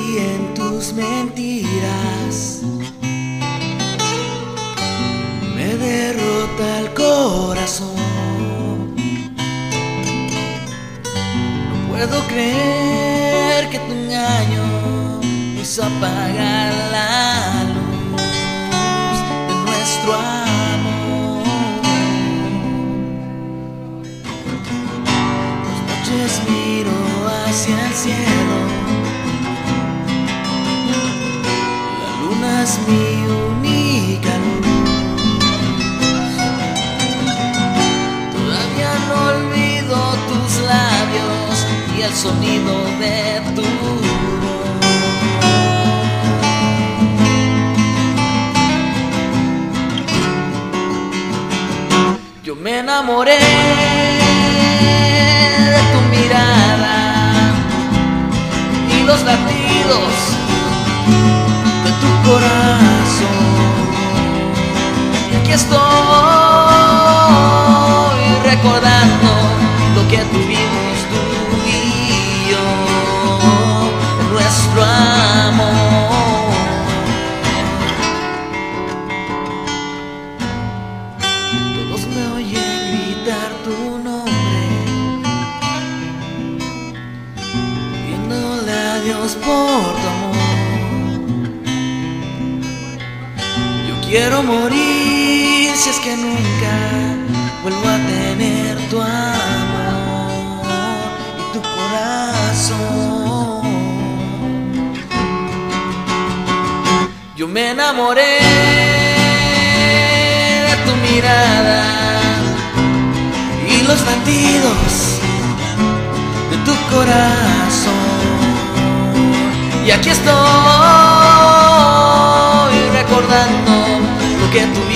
en tus mentiras, me derrota el corazón. No puedo creer que tu engaño hizo apagar la luz de nuestro amor. Las noches miro hacia el cielo, la luna es mi única luz. Todavía no olvido tus labios y el sonido de tu voz. Yo me enamoré de tu mirada y los latidos de tu corazón. Y aquí estoy recordando lo que tuvimos tú y yo, nuestro amor. Todos me oyen gritar tu nombre, pidiéndole a Dios por tu amor. Yo quiero morir si es que nunca vuelvo a tener tu amor y tu corazón. Yo me enamoré de tu mirada y los latidos de tu corazón. Y aquí estoy recordando lo que tú